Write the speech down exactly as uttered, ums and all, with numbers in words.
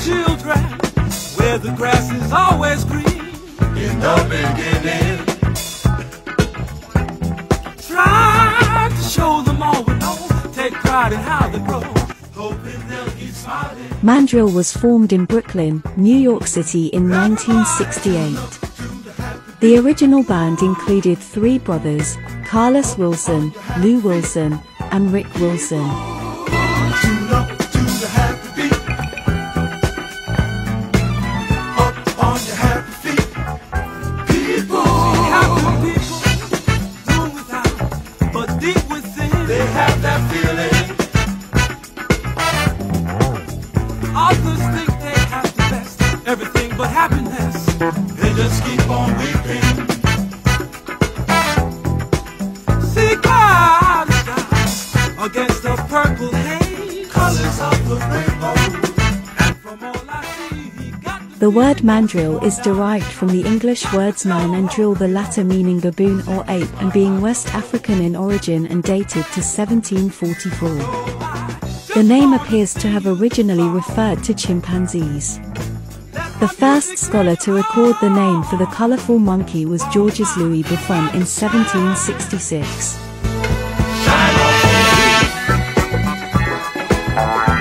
children, where the grass is always green. In the beginning, try to show them all we know. Take pride in how they grow, hoping they'll keep smiling. Mandrill was formed in Brooklyn, New York City in nineteen sixty-eight. The original band included three brothers, Carlos Wilson, Lou Wilson, and Rick Wilson. Others think they have the best, everything but happiness. They just keep on weeping. See clouds shine against the purple haze, colors of the rainbow. And from all I see, he got the, the word mandrill is derived from the English words man and drill, the latter meaning baboon or ape, and being West African in origin and dated to seventeen forty-four. The name appears to have originally referred to chimpanzees. The first scholar to record the name for the colorful monkey was Georges Louis Buffon in seventeen sixty-six.